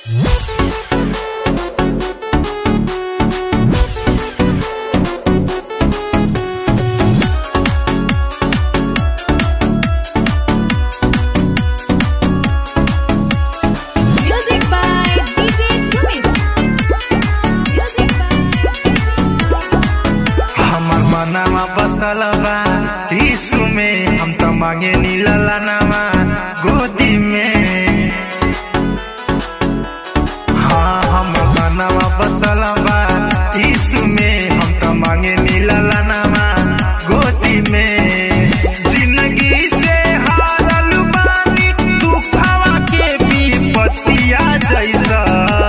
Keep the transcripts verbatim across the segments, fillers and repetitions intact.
मनवा बसल बा यीशु में, हम तो मांगे नीला लानवा गोदी में। हाँ हम मनवा बसल बा यीशु में, हम तो मांगे नीला लानवा गोदी में। जिंदगी से हारल बानी दुखवा के विपत्तिया जैसा,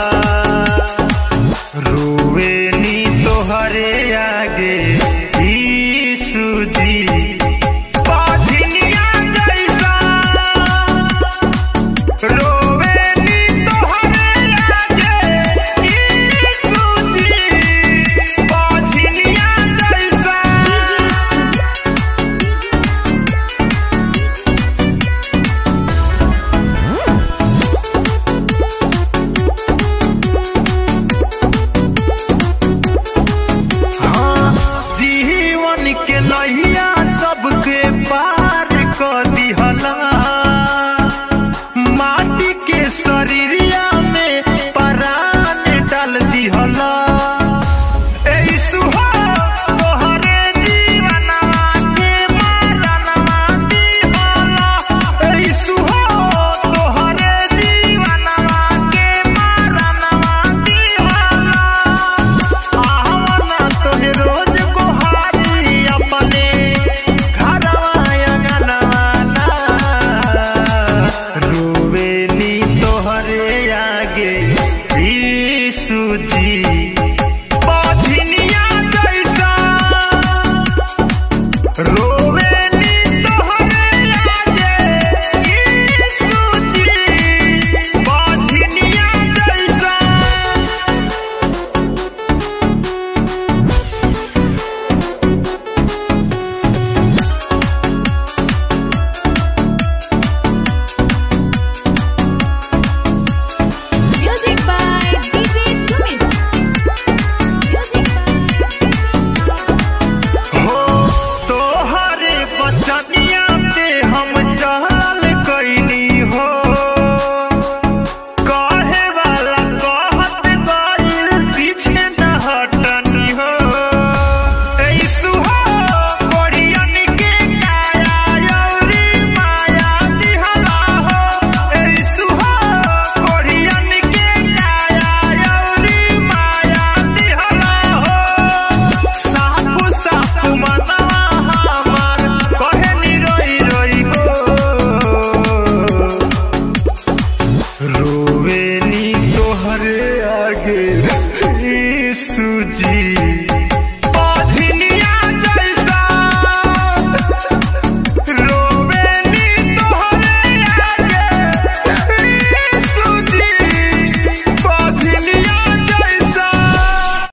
रोवे नी तोहरे आगे यीशु जी बाझिनिया जैसा, रोवे नी तोहरे आगे यीशु जी बाझिनिया जैसा। हाँ जीवन के नैया सबके पार कर दिहला, माटी के शरीरिया में प्राण डाल दिहला। यीशु हो तोहरे जीवनवा के मरणवा दिहला, यीशु हो तोहरे जीवनवा के मरणवा दिहला। आवना तोहे रोज गोहारी अपने घरवा अंगनवा ना, रोवे नी तोहरे आगे यीशु जी बाझिनिया जैसा, रोवे नी तोहरे आगे यीशु जी बाझिनिया जैसा। Music by D J Sumit. Music by हो तोहरे बचनिया पे हम चहल कैनी हो, कहे वाला कहत गइल पीछे न हटनी हो। यीशु हो कोढ़ियन के काया अउरी माया दिहला हो, यीशु हो कोढ़ियन के काया अउरी माया दिहला हो। साफ साफ मनवा हमार कहे नी रोई रोई हो, रोवे नी तोहरे आगे यीशु जी